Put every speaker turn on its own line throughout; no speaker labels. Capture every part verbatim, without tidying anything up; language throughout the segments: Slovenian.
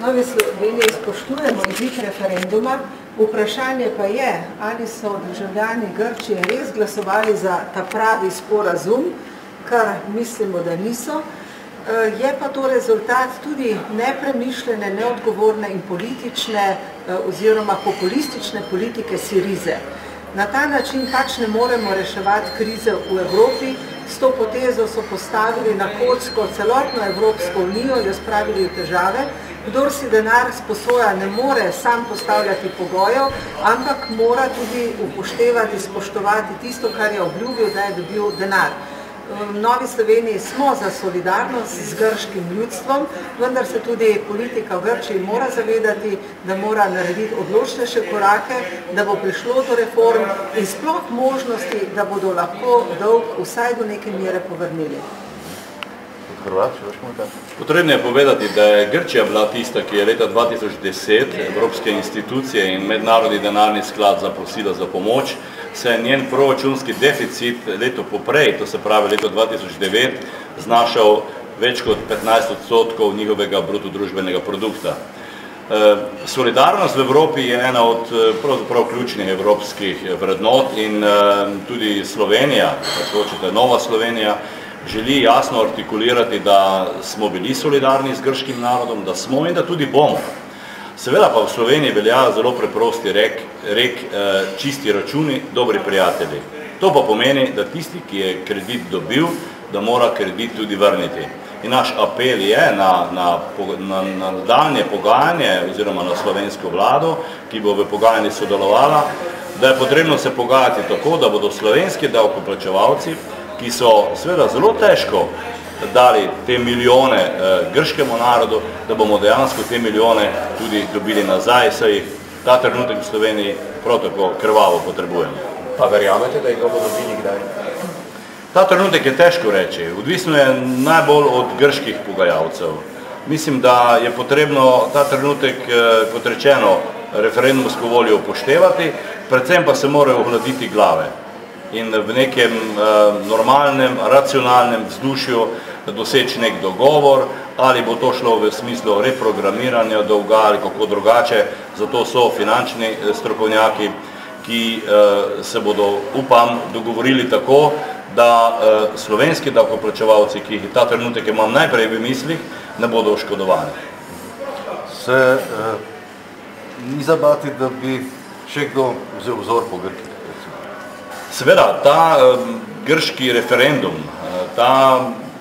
Novi Sloveniji spoštujemo izid referenduma, vprašanje pa je, ali so državljani Grčije res glasovali za ta pravi sporazum, kar mislimo, da niso. Je pa to rezultat tudi nepremišljene, neodgovorne in politične oziroma populistične politike Sirize. Na ta način pač ne moremo reševati krize v Evropi. S to potezo so postavili na kocko celotno Evropsko unijo, jo spravili v težave. Kdor si denar sposoja, ne more sam postavljati pogojev, ampak mora tudi upoštevati, spoštovati tisto, kar je obljubil, da je dobil denar. V Novi Sloveniji smo za solidarnost z grškim ljudstvom, vendar se tudi politika v Grčiji mora zavedati, da mora narediti odločnejše korake, da bo prišlo do reform in sploh možnosti, da bodo lahko dolg vsaj do neke mere povrnili.
Potrebno je povedati, da je Grčija bila tista, ki je leta dva tisoč deset evropske institucije in mednarodni denarni sklad zaprosila za pomoč, se je njen proračunski deficit leto poprej, to se pravi leto dva tisoč devet, znašal več kot petnajst odstotkov njihovega bruto družbenega produkta. Solidarnost v Evropi je ena od pravzaprav ključnih evropskih vrednot in tudi Slovenija, kako hočete, Nova Slovenija, želi jasno artikulirati, da smo bili solidarni z grškim narodom, da smo in da tudi bomo. Seveda pa v Sloveniji velja zelo preprosti rek, rek čisti računi, dobri prijatelji. To pa pomeni, da tisti, ki je kredit dobil, da mora kredit tudi vrniti. In naš apel je na, na, na, na nadaljnje pogajanje oziroma na slovensko vlado, ki bo v pogajanju sodelovala, da je potrebno se pogajati tako, da bodo slovenski davkoplačevalci, ki so seveda zelo težko dali te milijone eh, grškemu narodu, da bomo dejansko te milijone tudi dobili nazaj, saj jih ta trenutek v Sloveniji prav tako krvavo potrebujemo.
Pa verjamete, da jih bomo dobili kdaj?
Ta trenutek je težko reči. Odvisno je najbolj od grških pogajalcev. Mislim, da je potrebno ta trenutek, eh, kot rečeno, referendumsko voljo upoštevati, predvsem pa se morajo ohladiti glave in v nekem uh, normalnem, racionalnem vzdušju doseči nek dogovor, ali bo to šlo v smislu reprogramiranja dolga ali kako drugače. Zato so finančni strokovnjaki, ki uh, se bodo, upam, dogovorili tako, da uh, slovenski davkoplačevalci, ki jih ta trenutek imam najprej v mislih, ne bodo oškodovani.
Se uh, ni zabati, da bi še kdo vzel vzor po Grki?
Seveda, ta um, grški referendum, ta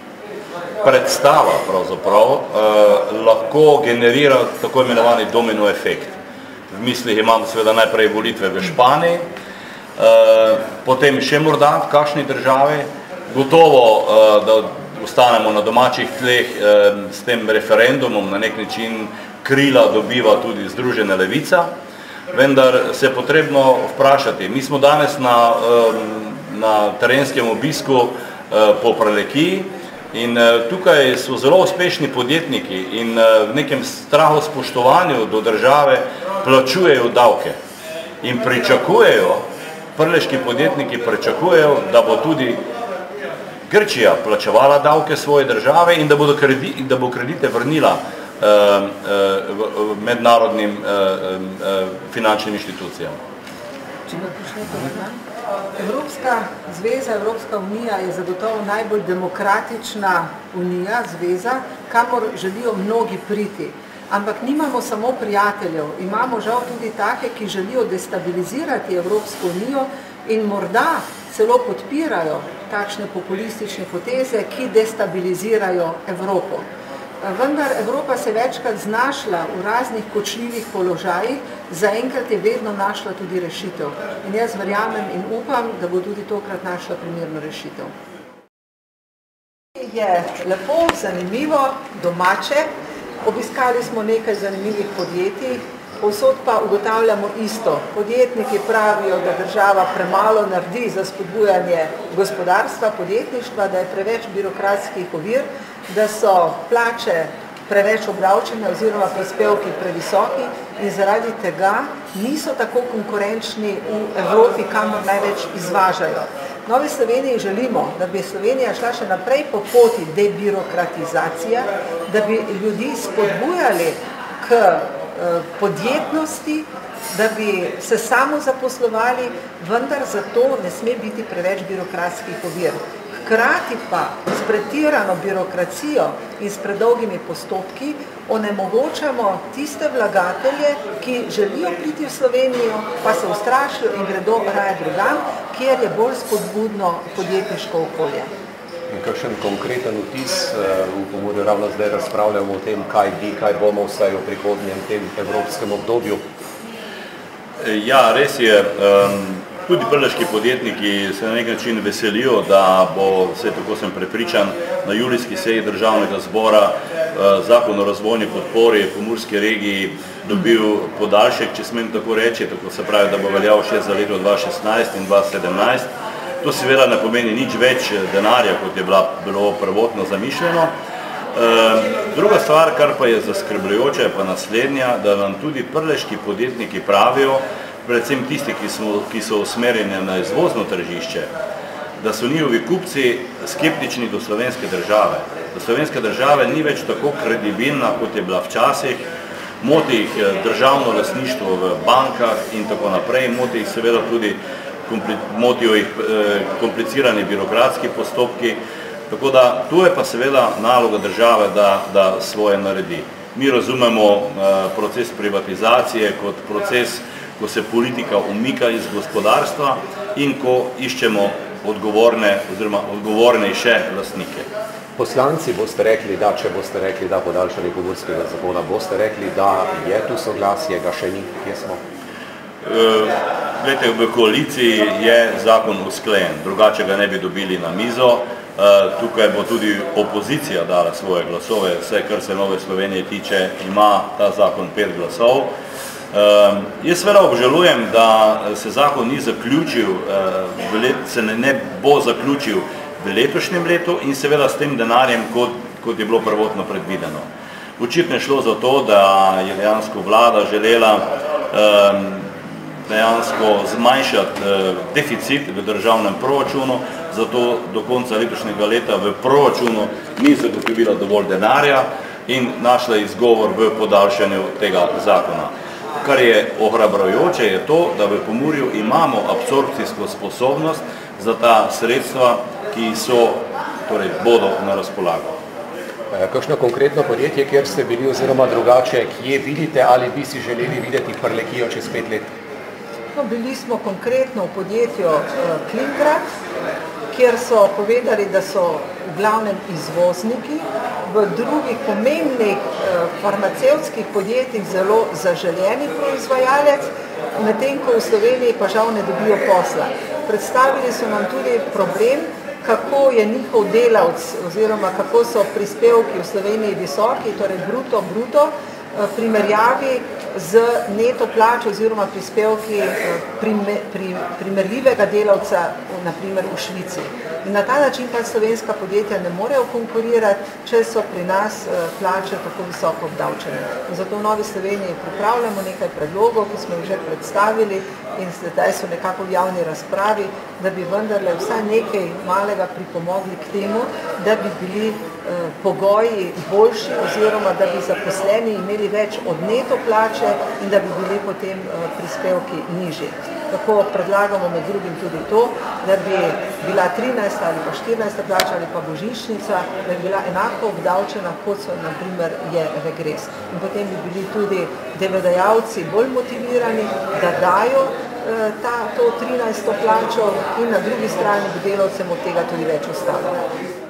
predstava pravzaprav uh, lahko generira tako imenovani domino efekt. V mislih imam seveda najprej volitve v Španiji, uh, potem še morda v kakšni državi, gotovo, uh, da ostanemo na domačih tleh uh, s tem referendumom, na nek način krila dobiva tudi Združena levica. Vendar se je potrebno vprašati. Mi smo danes na, na terenskem obisku po Prlekiji in tukaj so zelo uspešni podjetniki in v nekem strahu spoštovanju do države plačujejo davke in pričakujejo, prleški podjetniki pričakujejo, da bo tudi Grčija plačevala davke svoje države in da, bodo kredi, da bo kredite vrnila mednarodnim finančnim inštitucijam.
Evropska zveza, Evropska unija je zagotovo najbolj demokratična unija, zveza, kamor želijo mnogi priti. Ampak nimamo samo prijateljev, imamo žal tudi take, ki želijo destabilizirati Evropsko unijo in morda celo podpirajo takšne populistične poteze, ki destabilizirajo Evropo. Vendar Evropa se večkrat znašla v raznih kočljivih položajih, zaenkrat je vedno našla tudi rešitev. In jaz verjamem in upam, da bo tudi tokrat našla primerno rešitev. Je lepo, zanimivo, domače. Obiskali smo nekaj zanimivih podjetij, povsod pa ugotavljamo isto. Podjetniki pravijo, da država premalo naredi za spodbujanje gospodarstva, podjetništva, da je preveč birokratskih ovir, da so plače preveč obdavčene oziroma prispevki previsoki in zaradi tega niso tako konkurenčni v Evropi, kamor največ izvažajo. Novi Sloveniji želimo, da bi Slovenija šla še naprej po poti debirokratizacije, da bi ljudi spodbujali k podjetnosti, da bi se samo zaposlovali, vendar zato ne sme biti preveč birokratskih ovir. Hkrati pa s pretirano birokracijo in s predolgimi postopki onemogočamo tiste vlagatelje, ki želijo priti v Slovenijo, pa se ustrašijo in gredo raje drugam, kjer je bolj spodbudno podjetniško okolje.
In kakšen konkreten vtis, v Pomurju ravno zdaj razpravljamo o tem, kaj bi, kaj bomo vsaj v prihodnjem tem evropskem obdobju?
Ja, res je. Tudi prleški podjetniki se na nek način veselijo, da bo, vse tako sem prepričan, na julijski seji Državnega zbora zakon o razvojni podpori pomurski regiji dobil podaljšek, če smem tako reči, tako se pravi, da bo veljal še za leto dva tisoč šestnajst in dva tisoč sedemnajst. To seveda ne pomeni nič več denarja, kot je bilo prvotno zamišljeno. Druga stvar, kar pa je zaskrbljujoče, je pa naslednja, da nam tudi prleški podjetniki pravijo, predvsem tisti, ki, smo, ki so usmerjeni na izvozno tržišče, da so njihovi kupci skeptični do slovenske države. Da slovenska država ni več tako kredibilna, kot je bila včasih, moti jih državno lastništvo v bankah in tako naprej, moti jih seveda tudi, motijo jih komplicirani birokratski postopki, tako da tu je pa seveda naloga države, da, da svoje naredi. Mi razumemo proces privatizacije kot proces, ko se politika umika iz gospodarstva in ko iščemo odgovorne oziroma odgovornejše lastnike.
Poslanci boste rekli, da če boste rekli, da podaljšanje pomurskega zakona, boste rekli, da je tu soglasje, ga še ni, kje smo?
Glede, v koaliciji je zakon usklajen, drugače ga ne bi dobili na mizo. Tukaj bo tudi opozicija dala svoje glasove, vse kar se Nove Slovenije tiče, ima ta zakon pet glasov. Jaz seveda obžalujem, da se zakon ni zaključil, se ne bo zaključil v letošnjem letu in seveda s tem denarjem, kot je bilo prvotno predvideno. Očitno je šlo za to, da je dejansko vlada želela dejansko zmanjšati deficit v državnem proračunu, zato do konca letošnjega leta v proračunu ni zagotovila dovolj denarja in našla izgovor v podaljšanju tega zakona. Kar je ohrabrujoče je to, da v Pomurju imamo absorpcijsko sposobnost za ta sredstva, ki so, torej bodo na razpolago.
Kakšno konkretno podjetje, kjer ste bili oziroma drugače, kje vidite ali bi si želeli videti Prlekijo čez pet let?
No, bili smo konkretno v podjetju Klingrad, kjer so povedali, da so v glavnem izvozniki, v drugih pomembnih farmacevtskih podjetjih zelo zaželjeni proizvajalec, medtem ko v Sloveniji pa žal ne dobijo posla. Predstavili so nam tudi problem, kako je njihov delavc oziroma kako so prispevki v Sloveniji visoki, torej bruto, bruto, primerjavi z neto plačo oziroma prispevki primerljivega delavca, naprimer v Švici. In na ta način pa slovenska podjetja ne morejo konkurirati, če so pri nas plače tako visoko obdavčene. Zato v Novi Sloveniji pripravljamo nekaj predlogov, ki smo jih že predstavili in zdaj so nekako v javni razpravi, da bi vendarle vsaj nekaj malega pripomogli k temu, da bi bili pogoji boljši oziroma da bi zaposleni imeli več od neto plače in da bi bili potem prispevki nižji. Tako predlagamo med drugim tudi to, da bi bila trinajsta ali pa štirinajsta plača ali pa božičnica, da bi bila enako obdavčena, kot so na primer je regres. In potem bi bili tudi delodajalci bolj motivirani, da dajo ta, to trinajsto plačo in na drugi strani bi delavcem od tega tudi več ostalo.